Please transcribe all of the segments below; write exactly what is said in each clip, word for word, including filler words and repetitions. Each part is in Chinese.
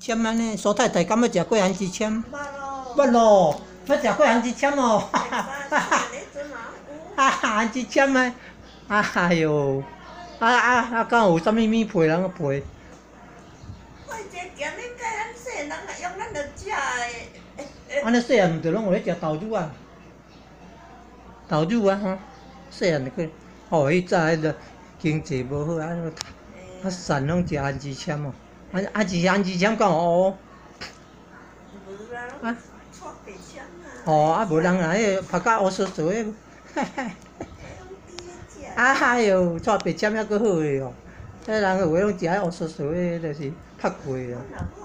签安尼，苏太太敢要食过番薯签？ 捌咯。 捌咯，要食过番薯签哦。哈哈哈哈哈！番薯签啊，哎哟，啊啊啊！敢有啥物物配人个配？ 我这咸恁甲咱细人啊，用咱着食的。 安尼细汉毋着拢有咧食豆乳啊？豆乳啊，吼，细汉就去。哦，迄早迄个经济无好啊，啊散拢食番薯签哦。啊啊，是番薯签敢有乌？ 无啦，拢搓白签啊。 哦，啊无人啊，迄拍甲乌趖趖的，嘿嘿。啊哎哟，搓白签还佫好诶哦。迄人有诶拢食迄乌趖趖诶，就是拍过啊。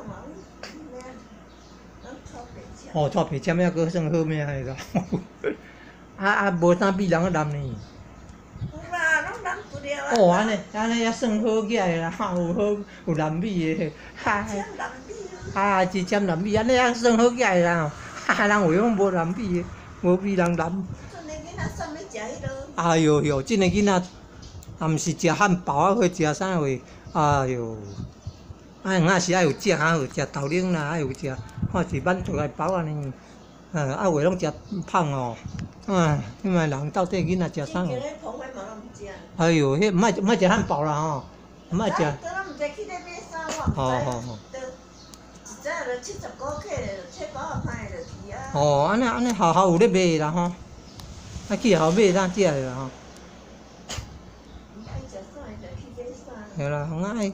哦，搓白签还佫算好命诶啦。啊啊，无啥米人个淋呢。 有啦，拢淋不了啊。 哦，安尼安尼还算好起来啦，有好有淋米诶，哈。啊，一针淋米，安尼还算好起来啦。哈，人有种无淋米诶，无米人淋。 阵个囡仔啥物食迄落？ 哎哟哟，即个囡仔也毋是食汉堡啊，会食啥货？哎哟，啊，硬是爱有食啊，有食豆奶啦，爱有食，看是满足个饱安尼。嗯，啊，有诶拢食胖哦。嗯，你们人到底囡仔食啥货？哎哟，迄莫莫食汉堡啦吼，莫食。哦哦哦。 一早就七十箍客咧，七九啊块就去啊。 哦，安尼安尼好好有咧卖啦吼，啊去后买当食咧啦吼。 爱食啥就去买啥。 对啦，我爱。